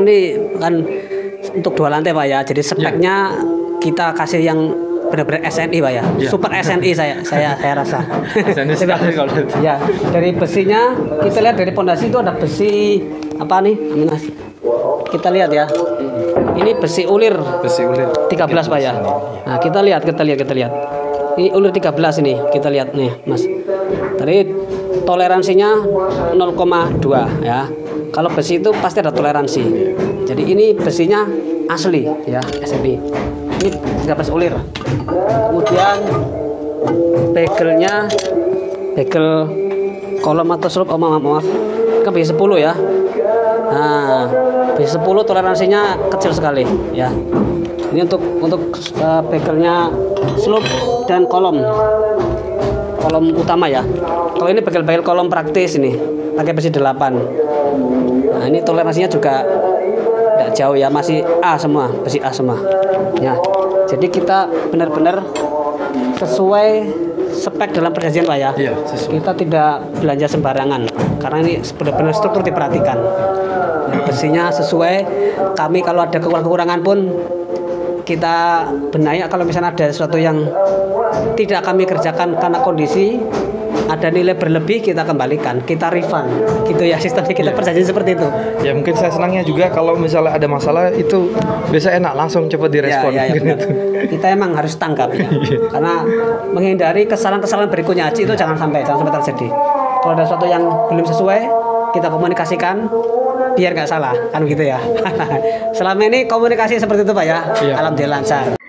ini kan untuk 2 lantai Pak ya. Jadi speknya kita kasih yang benar-benar SNI Pak ya. Super SNI saya rasa. SNI sekali kalau itu. Ya, dari besinya kita lihat dari pondasi itu ada besi apa nih? Mas? Kita lihat ya. Ini besi ulir. Besi ulir 13 Pak ya. Nah, kita lihat. Ini ulir 13 ini. Kita lihat nih, Mas. Tadi toleransinya 0,2 ya. Kalau besi itu pasti ada toleransi. Jadi ini besinya asli ya, SNI. Ini 13 ulir. Kemudian bagel kolom atau slope, maaf. Ke B10 ya. Nah, B10 toleransinya kecil sekali ya. Ini untuk bagelnya slope dan kolom utama ya. Kalau ini bagel kolom praktis ini pakai besi 8. Nah, ini toleransinya juga tidak jauh ya, masih A semua, besi A semua ya. Jadi kita benar-benar sesuai spek dalam perjanjian Pak ya. Iya, sesuai. Kita tidak belanja sembarangan karena ini benar-benar struktur diperhatikan. Ya, besinya sesuai. Kami kalau ada kekurangan pun kita benahi. Kalau misalnya ada sesuatu yang tidak kami kerjakan karena kondisi, ada nilai berlebih, kita kembalikan, kita refund gitu ya, sistemnya kita perjanjian seperti itu. Ya mungkin saya senangnya juga kalau misalnya ada masalah itu biasa enak langsung cepat direspon. Ya, gitu. Kita emang harus tanggap ya. Karena menghindari kesalahan-kesalahan berikutnya itu jangan sampai terjadi. Kalau ada sesuatu yang belum sesuai, kita komunikasikan biar nggak salah kan gitu ya. Selama ini komunikasi seperti itu Pak ya. Iya. Alhamdulillah lancar.